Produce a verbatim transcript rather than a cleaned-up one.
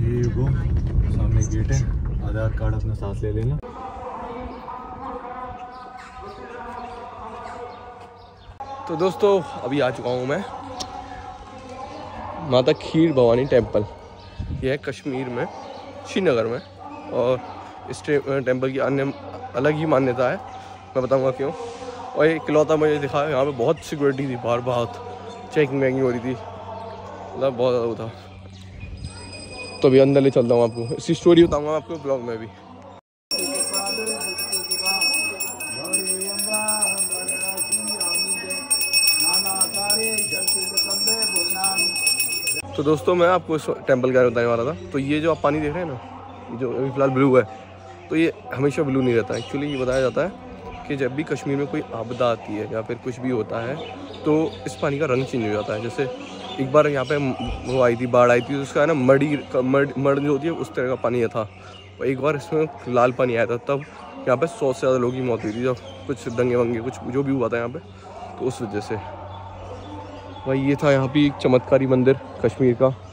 ये वो सामने गेट है, आधार कार्ड अपना साथ ले लेना। तो दोस्तों अभी आ चुका हूँ मैं माता खीर भवानी टेम्पल। यह है कश्मीर में, श्रीनगर में, और इस टेम्पल की अन्य अलग ही मान्यता है, मैं बताऊंगा क्यों। और ये इकलौता मुझे दिखा, यहाँ पे बहुत सिक्योरिटी थी, बाहर बहुत चेकिंग वेकिंग हो रही थी, मतलब बहुत ज़्यादा वो था। तो अभी अंदर ले चलता हूँ आपको, इसकी स्टोरी बताऊँगा आपको ब्लॉग में भी। तो दोस्तों मैं आपको इस टेम्पल के बारे में बताने वाला था। तो ये जो आप पानी देख रहे हैं ना, जो अभी फिलहाल ब्लू है, तो ये हमेशा ब्लू नहीं रहता। एक्चुअली ये बताया जाता है कि जब भी कश्मीर में कोई आपदा आती है या फिर कुछ भी होता है तो इस पानी का रंग चेंज हो जाता है। जैसे एक बार यहाँ पे वो आई थी, बाढ़ आई थी, तो उसका है ना मड़ी मड मड़ जो होती है उस तरह का पानी था। और एक बार इसमें लाल पानी आया था, तब यहाँ पे सौ से ज़्यादा लोगों की मौत हुई थी, जब कुछ दंगे वंगे कुछ जो भी हुआ था यहाँ पे, तो उस वजह से। भाई ये था यहाँ पे एक चमत्कारी मंदिर कश्मीर का।